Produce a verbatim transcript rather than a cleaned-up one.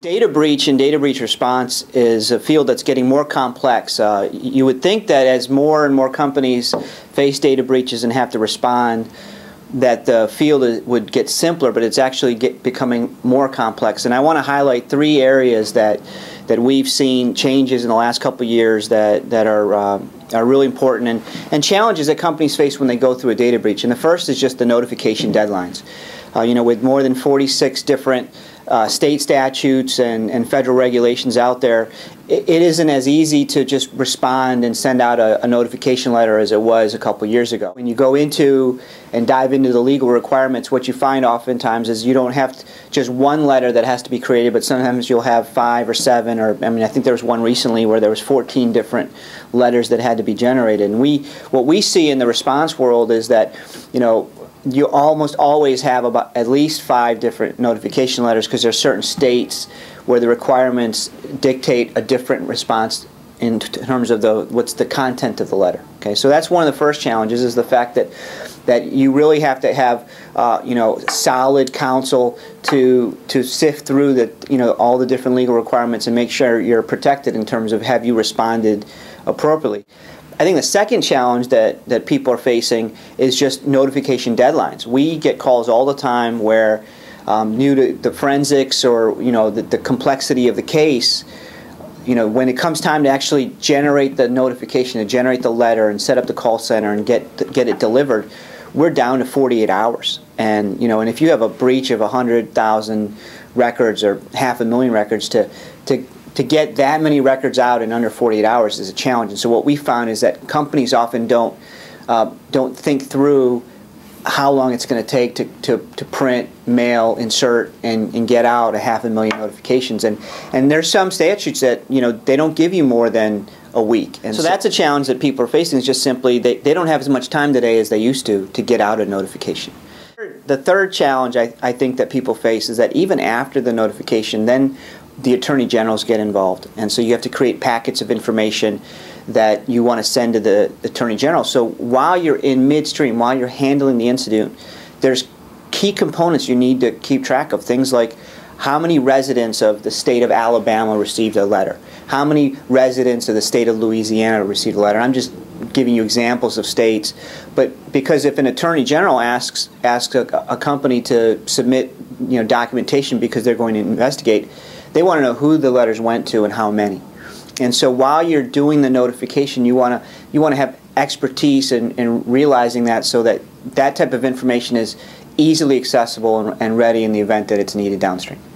Data breach and data breach response is a field that's getting more complex. Uh, you would think that as more and more companies face data breaches and have to respond, that the field is, would get simpler, but it's actually get, becoming more complex. And I want to highlight three areas that that we've seen changes in the last couple of years that that are uh, are really important, and and challenges that companies face when they go through a data breach. And the first is just the notification deadlines. Uh, you know, with more than forty-six different Uh, state statutes and, and federal regulations out there, it, it isn't as easy to just respond and send out a, a notification letter as it was a couple years ago. When you go into and dive into the legal requirements, what you find oftentimes is you don't have to, just one letter that has to be created, but sometimes you'll have five or seven, or I mean, I think there was one recently where there was fourteen different letters that had to be generated. And we, what we see in the response world is that, you know, you almost always have about at least five different notification letters, because there are certain states where the requirements dictate a different response in terms of the what's the content of the letter. Okay, so that's one of the first challenges, is the fact that that you really have to have uh, you know solid counsel to to sift through the you know all the different legal requirements and make sure you're protected in terms of have you responded appropriately. I think the second challenge that, that people are facing is just notification deadlines. We get calls all the time where, um, new to the forensics or you know the, the complexity of the case, you know when it comes time to actually generate the notification, to generate the letter and set up the call center and get get it delivered, we're down to forty-eight hours. And you know, and if you have a breach of a hundred thousand records or half a million records, to to to get that many records out in under forty-eight hours is a challenge. And so what we found is that companies often don't uh, don't think through how long it's going to take to, to, to print, mail, insert, and, and get out a half a million notifications. And and there's some statutes that you know they don't give you more than a week. And so, so that's a challenge that people are facing, is just simply they, they don't have as much time today as they used to to get out a notification. The third challenge I, I think that people face is that even after the notification, then the attorney generals get involved, and so you have to create packets of information that you want to send to the attorney general. So while you're in midstream, while you're handling the incident, there's key components you need to keep track of. Things like how many residents of the state of Alabama received a letter, how many residents of the state of Louisiana received a letter. I'm just giving you examples of states, but because if an attorney general asks asks a, a company to submit you know documentation because they're going to investigate, they want to know who the letters went to and how many. And so while you're doing the notification, you want to you want to have expertise in, in realizing that, so that that type of information is easily accessible and, and ready in the event that it's needed downstream.